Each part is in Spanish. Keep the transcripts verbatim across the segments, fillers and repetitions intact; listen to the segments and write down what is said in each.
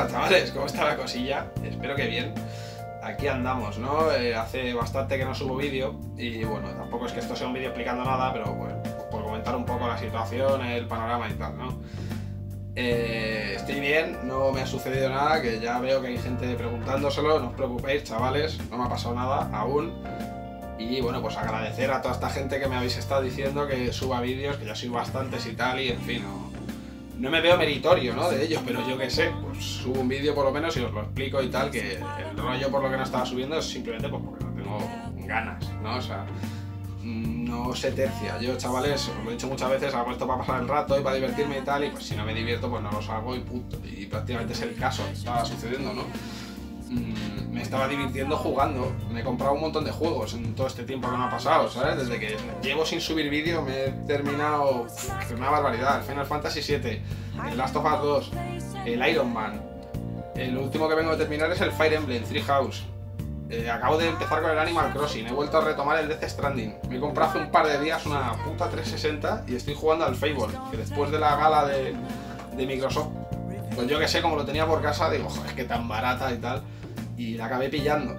pasa, chavales? ¿Cómo está la cosilla? Espero que bien. Aquí andamos, ¿no? Eh, hace bastante que no subo vídeo y bueno, tampoco es que esto sea un vídeo explicando nada, pero bueno, por comentar un poco la situación, el panorama y tal, ¿no? Eh, estoy bien, no me ha sucedido nada, que ya veo que hay gente preguntándoselo, no os preocupéis, chavales, no me ha pasado nada aún. Y bueno, pues agradecer a toda esta gente que me habéis estado diciendo que suba vídeos, que ya soy bastantes y tal, y en fin, no, no me veo meritorio, ¿no? De ello, pero yo qué sé, pues subo un vídeo por lo menos y os lo explico y tal, que el rollo por lo que no estaba subiendo es simplemente pues porque no tengo ganas, ¿no? O sea, no se tercia. Yo, chavales, os lo he dicho muchas veces, hago esto para pasar el rato y para divertirme y tal, y pues si no me divierto, pues no los hago y punto. Y prácticamente es el caso, estaba sucediendo, ¿no? Me estaba divirtiendo jugando, me he comprado un montón de juegos en todo este tiempo que me ha pasado, ¿sabes? Desde que llevo sin subir vídeo me he terminado pff, una barbaridad, el Final Fantasy siete, el Last of Us dos, el Iron Man, el último que vengo de terminar es el Fire Emblem Three House, eh, acabo de empezar con el Animal Crossing, he vuelto a retomar el Death Stranding, me he comprado hace un par de días una puta trescientos sesenta y estoy jugando al Fable, que después de la gala de, de Microsoft, pues yo que sé, como lo tenía por casa, digo, joder, es que tan barata y tal, y la acabé pillando.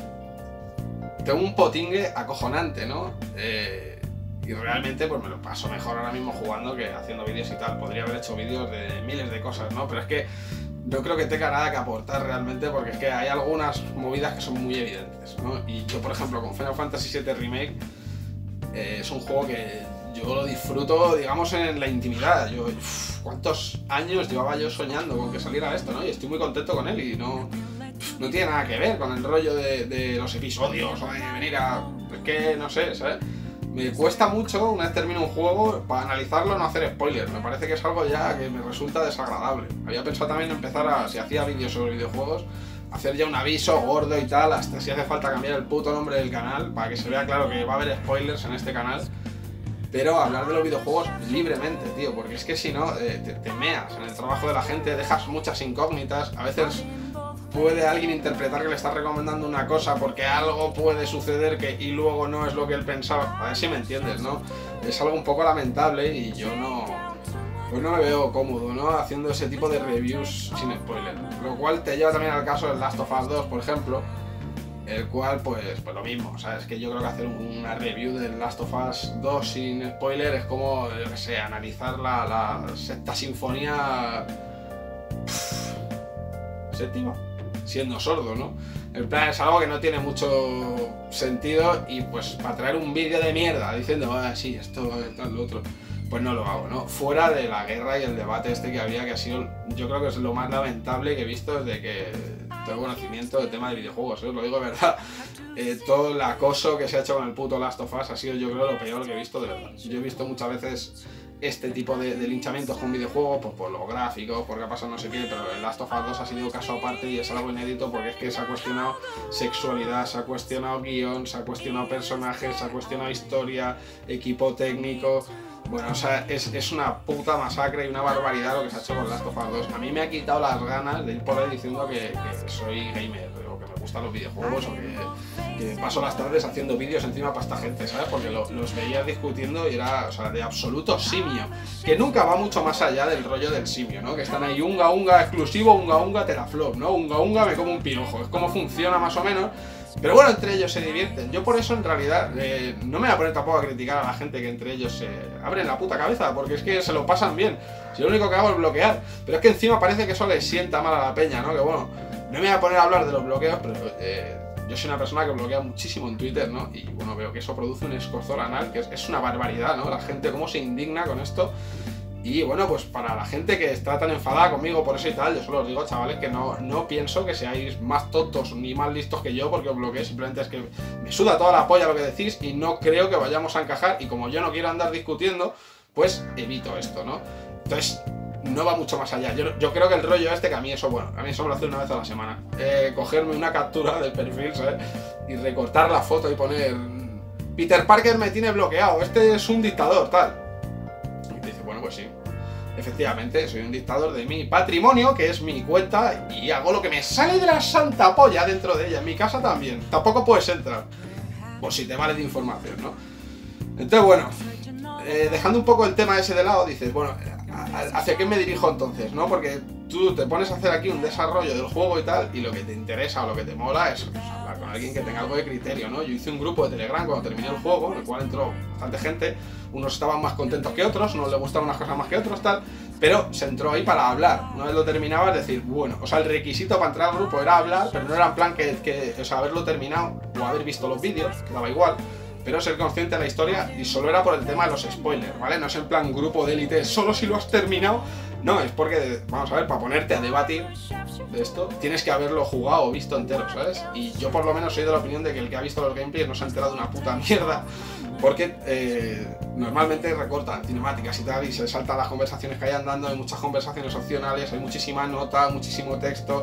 Tengo un potingue acojonante, ¿no? Eh, y realmente pues me lo paso mejor ahora mismo jugando que haciendo vídeos y tal. Podría haber hecho vídeos de miles de cosas, ¿no? Pero es que no creo que tenga nada que aportar realmente, porque es que hay algunas movidas que son muy evidentes, ¿no? Y yo, por ejemplo, con Final Fantasy siete Remake, eh, es un juego que yo lo disfruto, digamos, en la intimidad. Yo, uf, ¿cuántos años llevaba yo soñando con que saliera esto, ¿no? Y estoy muy contento con él y no... no tiene nada que ver con el rollo de, de los episodios o de venir a... es que no sé, ¿sabes? Me cuesta mucho, una vez termino un juego, para analizarlo no hacer spoilers. Me parece que es algo ya que me resulta desagradable. Había pensado también empezar a, si hacía vídeos sobre videojuegos, hacer ya un aviso gordo y tal, hasta si hace falta cambiar el puto nombre del canal, para que se vea claro que va a haber spoilers en este canal. Pero hablar de los videojuegos libremente, tío, porque es que si no, eh, te, te meas en el trabajo de la gente, dejas muchas incógnitas, a veces... puede alguien interpretar que le estás recomendando una cosa porque algo puede suceder que y luego no es lo que él pensaba. A ver si me entiendes, ¿no? Es algo un poco lamentable y yo no... pues no me veo cómodo, ¿no? Haciendo ese tipo de reviews sin spoiler. Lo cual te lleva también al caso del Last of Us dos, por ejemplo, el cual, pues, pues lo mismo, ¿sabes? Que yo creo que hacer una review del Last of Us dos sin spoiler es como, yo qué sé, analizar la, la sexta sinfonía... Pff, séptima, siendo sordo, ¿no? En plan, es algo que no tiene mucho sentido y pues para traer un vídeo de mierda diciendo, ah, sí, esto, tal, lo otro, pues no lo hago, ¿no? Fuera de la guerra y el debate este que había, que ha sido, yo creo que es lo más lamentable que he visto desde que tengo conocimiento del tema de videojuegos, ¿eh? Os lo digo de verdad. Eh, todo el acoso que se ha hecho con el puto Last of Us ha sido, yo creo, lo peor que he visto de verdad. Yo he visto muchas veces este tipo de, de linchamientos con videojuegos, pues por los gráficos, porque ha pasado no sé qué, pero el Last of Us dos ha sido caso aparte y es algo inédito porque es que se ha cuestionado sexualidad, se ha cuestionado guión, se ha cuestionado personajes, se ha cuestionado historia, equipo técnico. Bueno, o sea, es, es una puta masacre y una barbaridad lo que se ha hecho con Last of Us dos. A mí me ha quitado las ganas de ir por ahí diciendo que, que soy gamer, o que me gustan los videojuegos, o que, que paso las tardes haciendo vídeos encima para esta gente, ¿sabes? Porque lo, los veías discutiendo y era, o sea, de absoluto simio, que nunca va mucho más allá del rollo del simio, ¿no? Que están ahí unga unga exclusivo, unga unga teraflop, ¿no? Unga unga me como un pirojo, es como funciona más o menos. Pero bueno, entre ellos se divierten. Yo por eso en realidad eh, no me voy a poner tampoco a criticar a la gente que entre ellos se abren la puta cabeza, porque es que se lo pasan bien. Si lo único que hago es bloquear. Pero es que encima parece que eso les sienta mal a la peña, ¿no? Que bueno, no me voy a poner a hablar de los bloqueos, pero eh, yo soy una persona que bloquea muchísimo en Twitter, ¿no? Y bueno, veo que eso produce un escozor anal, que es, es una barbaridad, ¿no? La gente cómo se indigna con esto. Y bueno, pues para la gente que está tan enfadada conmigo por eso y tal, yo solo os digo, chavales, que no, no pienso que seáis más tontos ni más listos que yo porque os bloqueé, simplemente es que me suda toda la polla lo que decís y no creo que vayamos a encajar y como yo no quiero andar discutiendo, pues evito esto, ¿no? Entonces, no va mucho más allá. Yo, yo creo que el rollo este, que a mí eso, bueno, a mí eso me lo hace una vez a la semana. Eh, cogerme una captura del perfil, ¿sabes? Y recortar la foto y poner Peter Parker me tiene bloqueado, este es un dictador, tal. Y te dice, bueno, pues sí. Efectivamente, soy un dictador de mi patrimonio, que es mi cuenta, y hago lo que me sale de la santa polla dentro de ella. En mi casa también. Tampoco puedes entrar. Por si te vale de información, ¿no? Entonces, bueno, eh, dejando un poco el tema ese de lado, dices, bueno, ¿hacia qué me dirijo entonces? ¿No? Porque tú te pones a hacer aquí un desarrollo del juego y tal, y lo que te interesa o lo que te mola es pues, hablar con alguien que tenga algo de criterio, ¿no? Yo hice un grupo de Telegram cuando terminé el juego, en el cual entró bastante gente, unos estaban más contentos que otros, unos les gustaban unas cosas más que otros, tal, pero se entró ahí para hablar. Una vez lo terminaba, es decir, bueno, o sea, el requisito para entrar al grupo era hablar, pero no era en plan que, que o sea, haberlo terminado o haber visto los vídeos, que daba igual, pero ser consciente de la historia, y solo era por el tema de los spoilers, ¿vale? No es en plan grupo de élite, solo si lo has terminado. No, es porque, vamos a ver, para ponerte a debatir de esto, tienes que haberlo jugado o visto entero, ¿sabes? Y yo por lo menos soy de la opinión de que el que ha visto los gameplays no se ha enterado de una puta mierda, porque eh, normalmente recortan cinemáticas y tal, y se saltan las conversaciones que hay andando, hay muchas conversaciones opcionales, hay muchísima nota, muchísimo texto.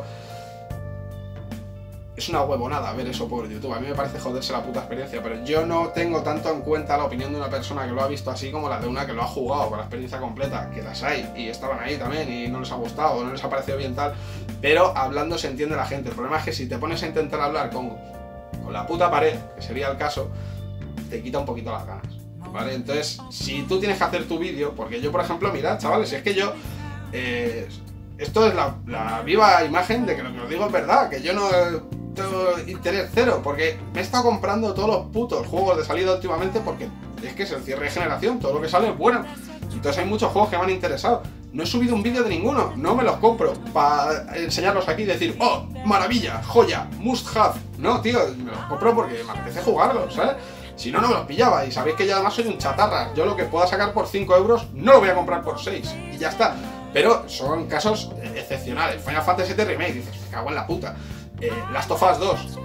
Es una huevonada ver eso por YouTube, a mí me parece joderse la puta experiencia, pero yo no tengo tanto en cuenta la opinión de una persona que lo ha visto así como la de una que lo ha jugado con la experiencia completa, que las hay, y estaban ahí también, y no les ha gustado, o no les ha parecido bien tal, pero hablando se entiende la gente. El problema es que si te pones a intentar hablar con, con la puta pared, que sería el caso, te quita un poquito las ganas, ¿vale? Entonces, si tú tienes que hacer tu vídeo, porque yo, por ejemplo, mirad, chavales, si es que yo... Eh, esto es la, la viva imagen de que lo que os digo es verdad, que yo no... tengo interés cero, porque me he estado comprando todos los putos juegos de salida últimamente porque es que es el cierre de generación, todo lo que sale es bueno. Entonces hay muchos juegos que me han interesado. No he subido un vídeo de ninguno, no me los compro para enseñarlos aquí y decir, oh, maravilla, joya, must have. No, tío, me los compro porque me apetece jugarlos, ¿sabes? Si no, no me los pillaba, y sabéis que yo además soy un chatarra. Yo lo que pueda sacar por cinco euros no lo voy a comprar por seis, y ya está. Pero son casos excepcionales. Final Fantasy siete Remake, dices, me cago en la puta. Eh, Last of Us dos.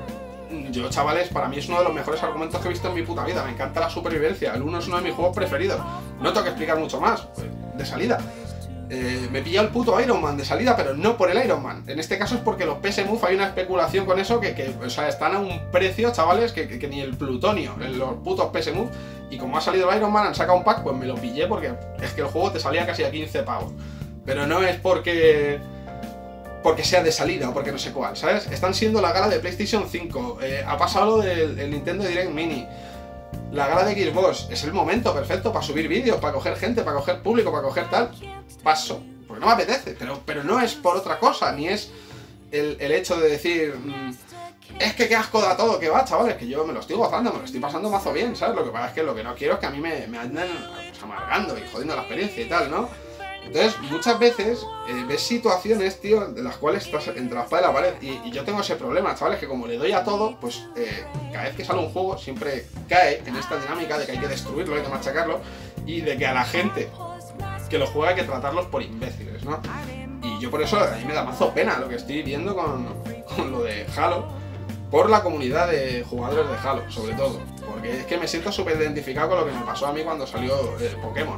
Yo, chavales, para mí es uno de los mejores argumentos que he visto en mi puta vida. Me encanta la supervivencia. El uno es uno de mis juegos preferidos. No tengo que explicar mucho más. Pues, de salida. Eh, me pilló el puto Iron Man de salida, pero no por el Iron Man. En este caso es porque los P S Move hay una especulación con eso que, que o sea, están a un precio, chavales, que, que, que ni el plutonio en los putos P S Move. Y como ha salido el Iron Man, han sacado un pack, pues me lo pillé porque es que el juego te salía casi a quince pavos. Pero no es porque... porque sea de salida o porque no sé cuál, ¿sabes? Están siendo la gala de PlayStation cinco, eh, ha pasado lo del el Nintendo Direct Mini, la gala de Gearbox. Es el momento perfecto para subir vídeos, para coger gente, para coger público, para coger tal. Paso, porque no me apetece, pero, pero no es por otra cosa, ni es el, el hecho de decir... Mmm, es que qué asco da todo, que va, chavales, que yo me lo estoy gozando, me lo estoy pasando mazo bien, ¿sabes? Lo que pasa es que lo que no quiero es que a mí me, me anden pues, amargando y jodiendo la experiencia y tal, ¿no? Entonces, muchas veces eh, ves situaciones, tío, de las cuales estás entre la espada y la pared. Y, y yo tengo ese problema, chavales, que como le doy a todo, pues eh, cada vez que sale un juego siempre cae en esta dinámica de que hay que destruirlo, hay que machacarlo, y de que a la gente que lo juega hay que tratarlos por imbéciles, ¿no? Y yo por eso a mí me da mazo pena lo que estoy viendo con, con lo de Halo, por la comunidad de jugadores de Halo, sobre todo. Porque es que me siento súper identificado con lo que me pasó a mí cuando salió eh, Pokémon.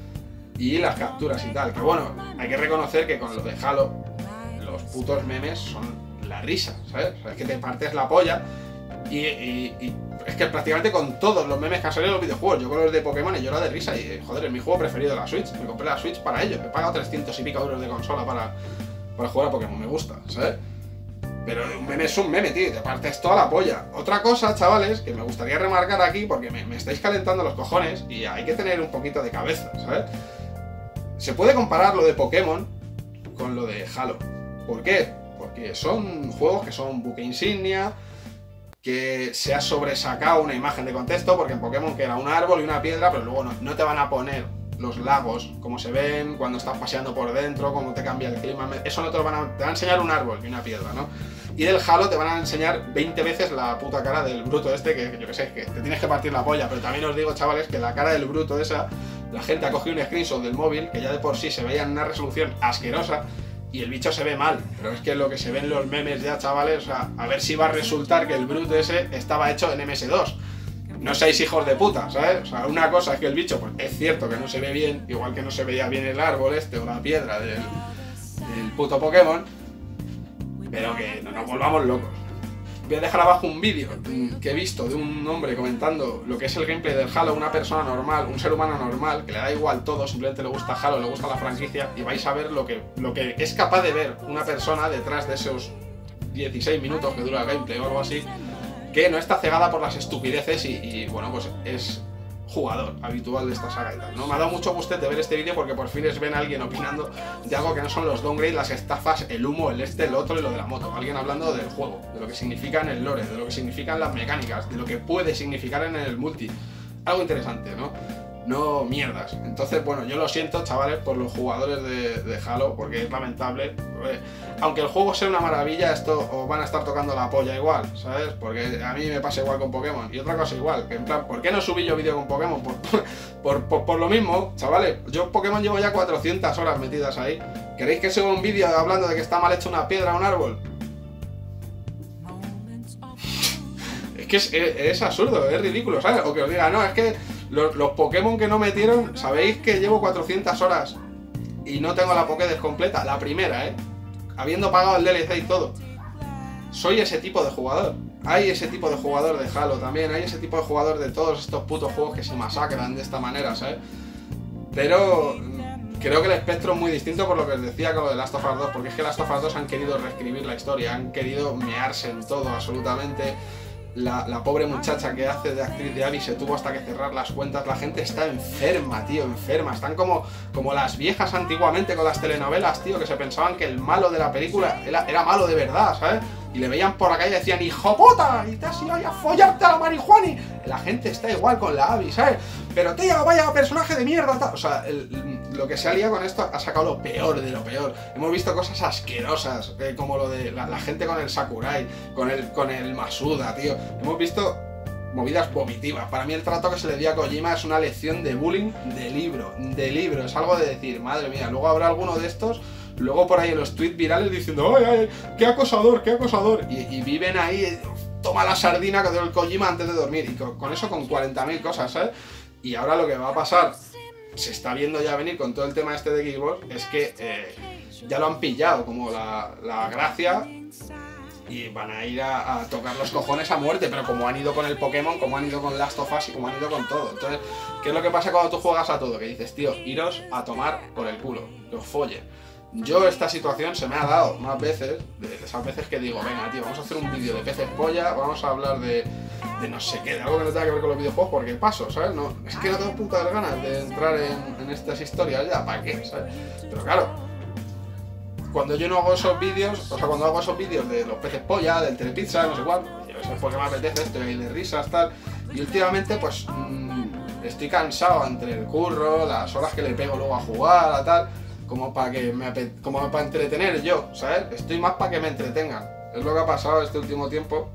Y las capturas y tal, que bueno, hay que reconocer que con lo de Halo, los putos memes son la risa, ¿sabes? O sea, es que te partes la polla y, y, y es que prácticamente con todos los memes que han salido en los videojuegos, yo con los de Pokémon y yo la de risa y joder, es mi juego preferido de la Switch, me compré la Switch para ello, me he pagado trescientos y pico euros de consola para, para jugar a Pokémon, me gusta, ¿sabes? Pero un meme es un meme, tío, te partes toda la polla. Otra cosa, chavales, que me gustaría remarcar aquí, porque me, me estáis calentando los cojones y hay que tener un poquito de cabeza, ¿sabes? Se puede comparar lo de Pokémon con lo de Halo. ¿Por qué? Porque son juegos que son buque insignia, que se ha sobresacado una imagen de contexto, porque en Pokémon que era un árbol y una piedra, pero luego no, no te van a poner los lagos, como se ven, cuando estás paseando por dentro, cómo te cambia el clima, eso no te lo van a... te van a enseñar un árbol y una piedra, ¿no? Y del Halo te van a enseñar veinte veces la puta cara del bruto este, que, que yo que sé, que te tienes que partir la polla, pero también os digo, chavales, que la cara del bruto esa, la gente ha cogido un screenshot del móvil, que ya de por sí se veía en una resolución asquerosa, y el bicho se ve mal, pero es que lo que se ve en los memes ya, chavales, o sea, a ver si va a resultar que el bruto ese estaba hecho en M S dos. No seáis hijos de puta, ¿sabes? O sea, una cosa es que el bicho, pues es cierto que no se ve bien, igual que no se veía bien el árbol este o la piedra del, del puto Pokémon, pero que no nos volvamos locos. Voy a dejar abajo un vídeo que he visto de un hombre comentando lo que es el gameplay del Halo, una persona normal, un ser humano normal, que le da igual todo, simplemente le gusta Halo, le gusta la franquicia, y vais a ver lo que, lo que es capaz de ver una persona detrás de esos dieciséis minutos que dura el gameplay o algo así, que no está cegada por las estupideces y, y bueno, pues es jugador habitual de esta saga y tal, ¿no? Me ha dado mucho gusto de ver este vídeo porque por fin es ven a alguien opinando de algo que no son los downgrades, las estafas, el humo, el este, el otro y lo de la moto. Alguien hablando del juego, de lo que significa en el lore, de lo que significan las mecánicas, de lo que puede significar en el multi. Algo interesante, ¿no? No mierdas. Entonces, bueno, yo lo siento, chavales, por los jugadores de, de Halo, porque es lamentable. Aunque el juego sea una maravilla, esto os van a estar tocando la polla igual, ¿sabes? Porque a mí me pasa igual con Pokémon. Y otra cosa igual, que en plan, ¿por qué no subí yo vídeo con Pokémon? Por, por, por, por lo mismo, chavales. Yo Pokémon llevo ya cuatrocientas horas metidas ahí. ¿Queréis que suba un vídeo hablando de que está mal hecha una piedra o un árbol? Es que es, es, es absurdo, es ridículo, ¿sabes? O que os diga, no, es que los, los Pokémon que no metieron, sabéis que llevo cuatrocientas horas y no tengo la Pokédex completa, la primera, ¿eh? Habiendo pagado el D L C y todo. Soy ese tipo de jugador. Hay ese tipo de jugador de Halo también, hay ese tipo de jugador de todos estos putos juegos que se masacran de esta manera, ¿sabes? Pero creo que el espectro es muy distinto por lo que os decía con lo de Last of Us dos, porque es que Last of Us dos han querido reescribir la historia, han querido mearse en todo absolutamente. La, la pobre muchacha que hace de actriz de Abby se tuvo hasta que cerrar las cuentas. La gente está enferma, tío, enferma. Están como, como las viejas antiguamente con las telenovelas, tío, que se pensaban que el malo de la película era, era malo de verdad, ¿sabes? Y le veían por la calle y decían, ¡hijo puta! Y te has ido ahí a follarte a la marihuana. La gente está igual con la Abby, ¿sabes? Pero tío, vaya personaje de mierda, tal. O sea, el, el, lo que se ha liado con esto ha sacado lo peor de lo peor. Hemos visto cosas asquerosas, eh, como lo de la, la gente con el Sakurai, con el, con el Masuda, tío. Hemos visto movidas vomitivas. Para mí el trato que se le dio a Kojima es una lección de bullying de libro, de libro. Es algo de decir, madre mía, luego habrá alguno de estos, luego por ahí en los tweets virales diciendo, ¡ay, ay, qué acosador, qué acosador! Y, y viven ahí, toma la sardina que dio el Kojima antes de dormir. Y con, con eso con cuarenta mil cosas, ¿sabes? Y ahora lo que va a pasar, se está viendo ya venir con todo el tema este de Xbox, es que eh, ya lo han pillado como la, la gracia y van a ir a, a tocar los cojones a muerte, pero como han ido con el Pokémon, como han ido con Last of Us y como han ido con todo. Entonces, ¿qué es lo que pasa cuando tú juegas a todo? Que dices, tío, iros a tomar por el culo, que os follen. Yo esta situación se me ha dado más veces, de esas veces que digo, venga tío, vamos a hacer un vídeo de peces polla, vamos a hablar de, de no sé qué, de algo que no tenga que ver con los videojuegos, porque paso, ¿sabes? No, es que no tengo putas ganas de entrar en, en estas historias ya, ¿para qué? ¿Sabes? Pero claro, cuando yo no hago esos vídeos, o sea, cuando hago esos vídeos de los peces polla, del telepizza, no sé cuál, yo sé porque me apetece, estoy ahí de risas, tal, y últimamente pues mmm, estoy cansado entre el curro, las horas que le pego luego a jugar, a tal, como para que me como para entretener yo, ¿sabes? Estoy más para que me entretengan. Es lo que ha pasado este último tiempo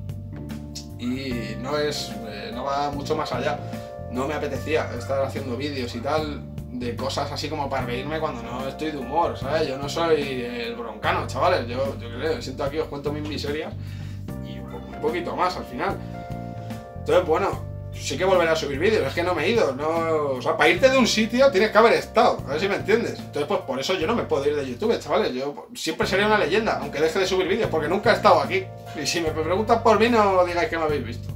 y no es, eh, no va mucho más allá. No me apetecía estar haciendo vídeos y tal de cosas así como para reírme cuando no estoy de humor, ¿sabes? Yo no soy el broncano, chavales. Yo, yo qué sé, siento aquí, os cuento mis miserias y un poquito más al final. Entonces, bueno, sí que volveré a subir vídeos, es que no me he ido, no... O sea, para irte de un sitio tienes que haber estado, a ver si me entiendes. Entonces, pues por eso yo no me puedo ir de YouTube, chavales. Yo siempre seré una leyenda, aunque deje de subir vídeos, porque nunca he estado aquí. Y si me preguntan por mí, no digáis que me habéis visto.